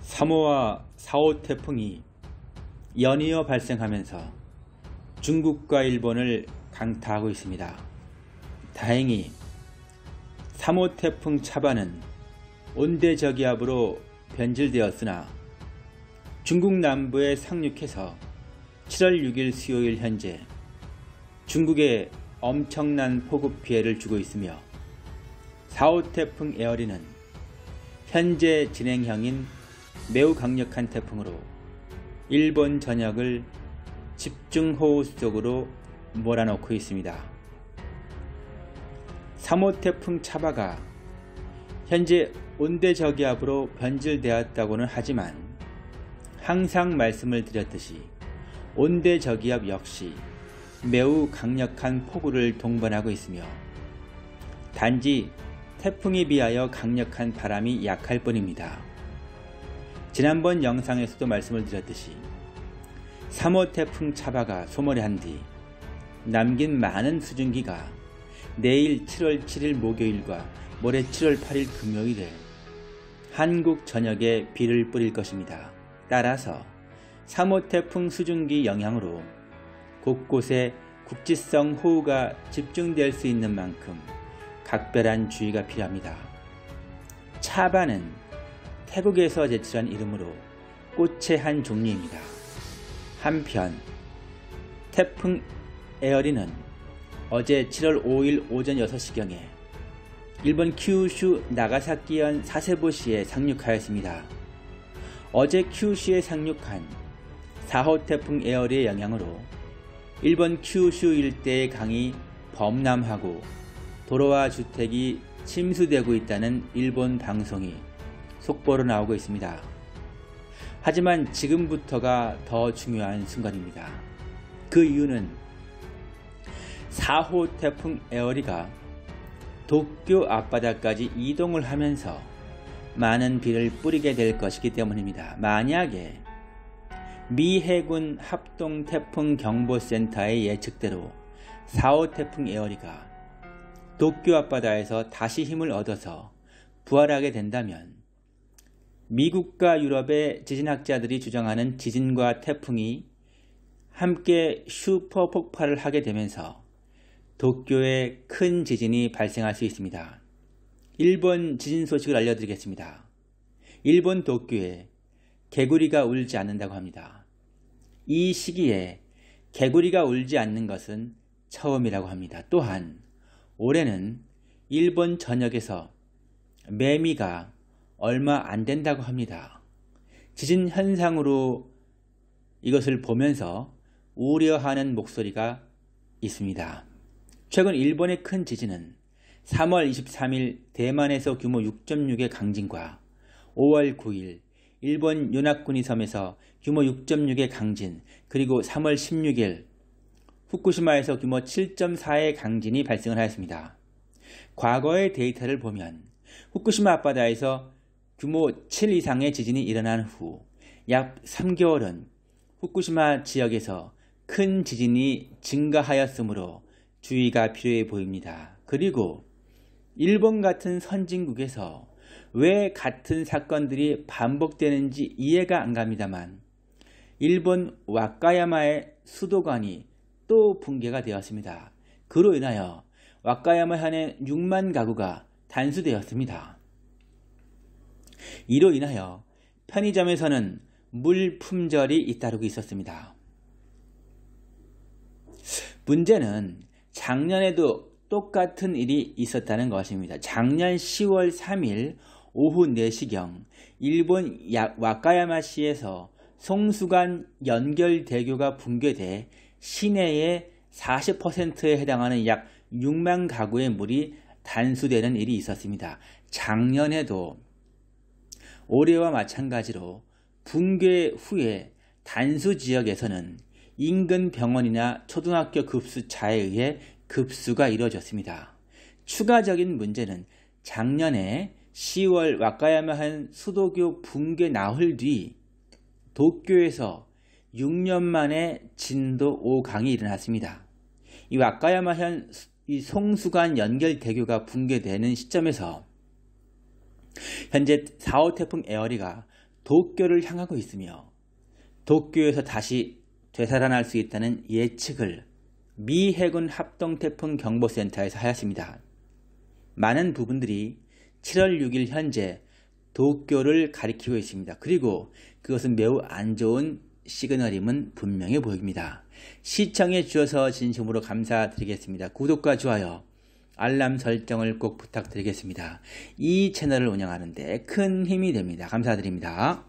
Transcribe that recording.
3호와 4호 태풍이 연이어 발생하면서 중국과 일본을 강타하고 있습니다. 다행히 3호 태풍 차바는 온대저기압으로 변질되었으나 중국 남부에 상륙해서 7월 6일 수요일 현재 중국에 엄청난 폭우 피해를 주고 있으며 4호 태풍 에어리는 현재 진행형인 매우 강력한 태풍으로 일본 전역을 집중호우 속으로 몰아넣고 있습니다. 3호 태풍 차바가 현재 온대저기압으로 변질되었다고는 하지만 항상 말씀을 드렸듯이 온대저기압 역시 매우 강력한 폭우를 동반하고 있으며 단지 태풍에 비하여 강력한 바람이 약할 뿐입니다. 지난번 영상에서도 말씀을 드렸듯이 3호 태풍 차바가 소멸한 뒤 남긴 많은 수증기가 내일 7월 7일 목요일과 모레 7월 8일 금요일에 한국 전역에 비를 뿌릴 것입니다. 따라서 3호 태풍 수증기 영향으로 곳곳에 국지성 호우가 집중될 수 있는 만큼 각별한 주의가 필요합니다. 차바는 태국에서 제출한 이름으로 꽃의 한 종류입니다. 한편 태풍 에어리는 어제 7월 5일 오전 6시경에 일본 큐슈 나가사키현 사세보시에 상륙하였습니다. 어제 큐슈에 상륙한 4호 태풍 에어리의 영향으로 일본 큐슈 일대의 강이 범람하고 도로와 주택이 침수되고 있다는 일본 방송이 속보로 나오고 있습니다. 하지만 지금부터가 더 중요한 순간입니다. 그 이유는 4호 태풍 에어리가 도쿄 앞바다까지 이동을 하면서 많은 비를 뿌리게 될 것이기 때문입니다. 만약에 미 해군 합동태풍경보센터의 예측대로 4호 태풍 에어리가 도쿄 앞바다에서 다시 힘을 얻어서 부활하게 된다면 미국과 유럽의 지진학자들이 주장하는 지진과 태풍이 함께 슈퍼 폭발을 하게 되면서 도쿄에 큰 지진이 발생할 수 있습니다. 일본 지진 소식을 알려드리겠습니다. 일본 도쿄에 개구리가 울지 않는다고 합니다. 이 시기에 개구리가 울지 않는 것은 처음이라고 합니다. 또한 올해는 일본 전역에서 매미가 얼마 안 된다고 합니다. 지진 현상으로 이것을 보면서 우려하는 목소리가 있습니다. 최근 일본의 큰 지진은 3월 23일 대만에서 규모 6.6의 강진과 5월 9일 일본 요나쿠니 섬에서 규모 6.6의 강진, 그리고 3월 16일 후쿠시마에서 규모 7.4의 강진이 발생을 하였습니다. 과거의 데이터를 보면 후쿠시마 앞바다에서 규모 7 이상의 지진이 일어난 후 약 3개월은 후쿠시마 지역에서 큰 지진이 증가하였으므로 주의가 필요해 보입니다. 그리고 일본 같은 선진국에서 왜 같은 사건들이 반복되는지 이해가 안 갑니다만 일본 와카야마의 수도관이 또 붕괴가 되었습니다. 그로 인하여 와카야마 현의 6만 가구가 단수되었습니다. 이로 인하여 편의점에서는 물 품절이 잇따르고 있었습니다. 문제는 작년에도 똑같은 일이 있었다는 것입니다. 작년 10월 3일 오후 4시경 일본 와카야마시에서 송수관 연결대교가 붕괴돼 시내의 40%에 해당하는 약 6만 가구의 물이 단수되는 일이 있었습니다. 작년에도 올해와 마찬가지로 붕괴 후에 단수 지역에서는 인근 병원이나 초등학교 급수차에 의해 급수가 이루어졌습니다. 추가적인 문제는 작년에 10월 와카야마현 수도교 붕괴 나흘 뒤 도쿄에서 6년 만에 진도 5강이 일어났습니다. 이 와카야마현 송수관 연결대교가 붕괴되는 시점에서 현재 4호 태풍 에어리가 도쿄를 향하고 있으며 도쿄에서 다시 되살아날 수 있다는 예측을 미 해군 합동태풍경보센터에서 하였습니다. 많은 부분들이 7월 6일 현재 도쿄를 가리키고 있습니다. 그리고 그것은 매우 안 좋은 시그널임은 분명해 보입니다. 시청해 주셔서 진심으로 감사드리겠습니다. 구독과 좋아요, 알람 설정을 꼭 부탁드리겠습니다. 이 채널을 운영하는 데 큰 힘이 됩니다. 감사드립니다.